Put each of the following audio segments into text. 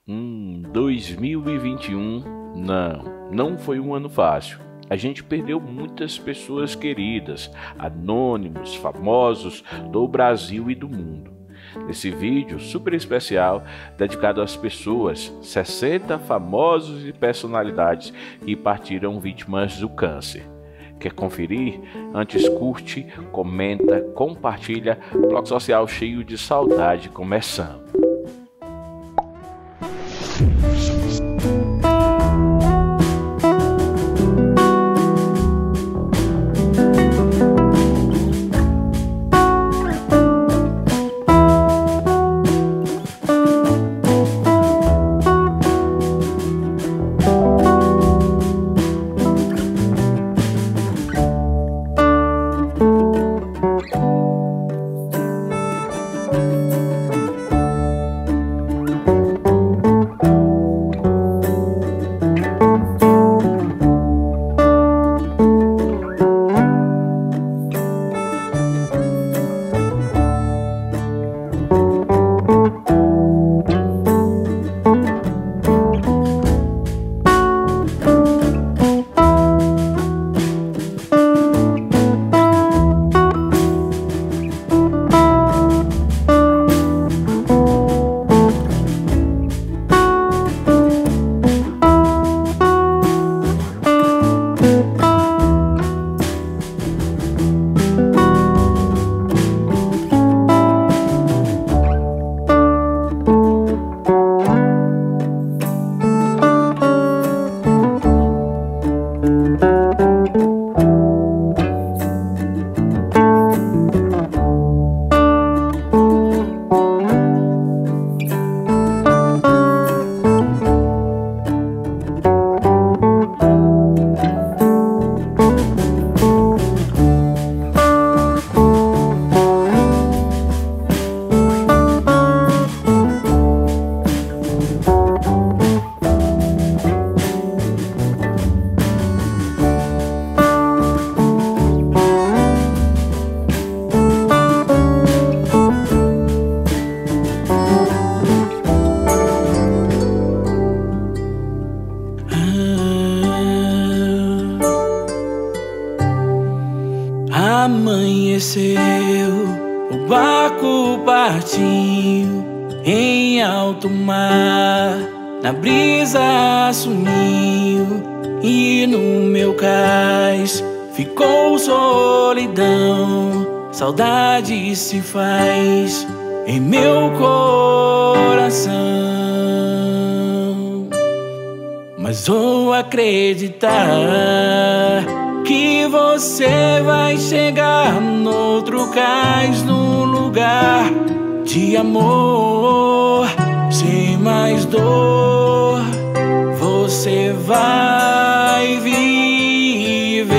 2021 não foi um ano fácil. A gente perdeu muitas pessoas queridas, anônimos, famosos do Brasil e do mundo. Nesse vídeo super especial, dedicado às pessoas, 60 famosos e personalidades que partiram vítimas do câncer. Quer conferir? Antes curte, comenta, compartilha. Blog Social cheio de saudade começando. Amanheceu, o barco partiu em alto mar, na brisa sumiu e no meu cais ficou solidão. Saudade se faz em meu coração, mas vou acreditar que você vai chegar no outro cais, num lugar de amor, sem mais dor. Você vai viver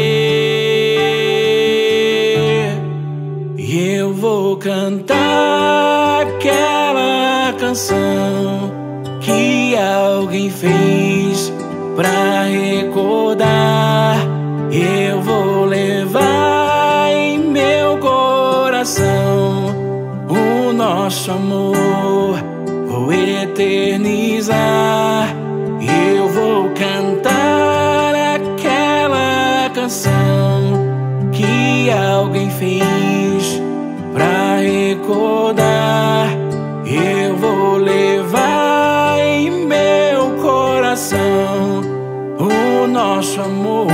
e eu vou cantar aquela canção que alguém fez pra recordar. Eu vou levar em meu coração o nosso amor, vou eternizar. Eu vou cantar aquela canção que alguém fez pra recordar. Eu vou levar em meu coração o nosso amor,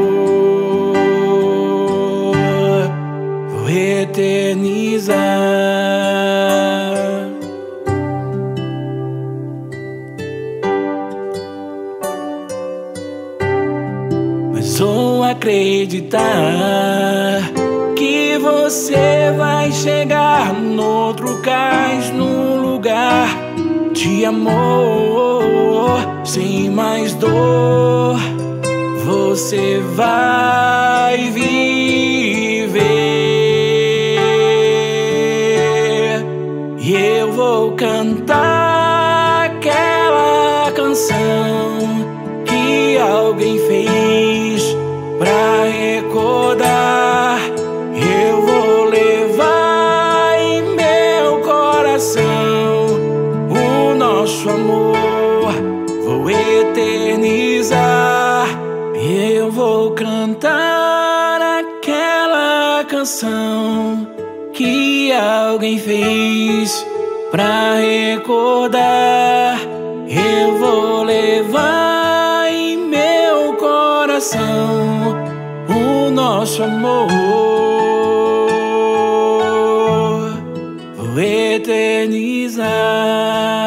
vou eternizar. Mas vou acreditar que você vai chegar no outro cais, num lugar de amor, sem mais dor. Você vai viver e eu vou cantar aquela canção que alguém fez pra recordar. Eu vou levar em meu coração o nosso amor, eu vou cantar aquela canção que alguém fez pra recordar. Eu vou levar em meu coração o nosso amor. Vou eternizar.